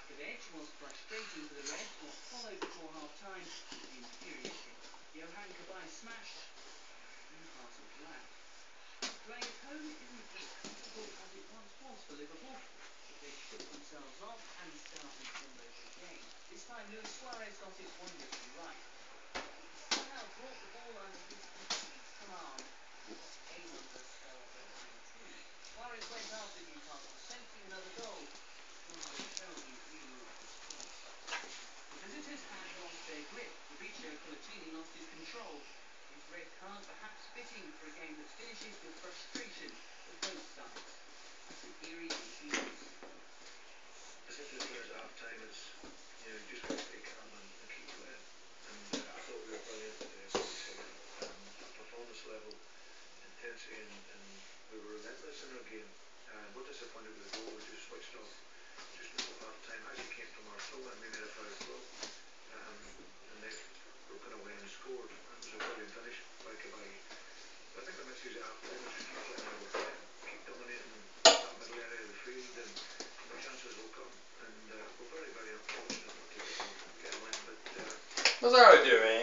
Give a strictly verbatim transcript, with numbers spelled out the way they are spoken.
lack of edge was frustrating for the Reds. What followed before half-time was infuriating. Johan smashed. Newcastle flat. Playing at home isn't as comfortable as it once was for Liverpool, but they shook themselves off and started all over again. This time Luis Suarez got it wondrously right. He somehow brought the ball under his complete command and got a number spell breakthrough too. Suarez went after Newcastle, sensing another goal. One of those terribly really awkward spots. The visitors had lost their grip. Mauricio Pochettino lost his control. His red card perhaps fitting for a game that finishes with frustration for both sides. Here he continues. I said to the players at half time, it's, you know, you just got to stay calm and, and keep playing. And uh, I thought we were brilliant today, as we said. Um, performance level, intensity, and, and we were relentless in our game. Uh, we're disappointed with the goal. We just switched off just before half time. Actually came from our throw and we made a foul throw. Um, and they've broken away and scored. That was a brilliant finish by Bday. But I think the message at half time was just keep playing how we're playing, keep dominating that middle area of the field, and you know, chances will come. And uh, we're very, very unfortunate not to get, get a win. But uh, what's that doing?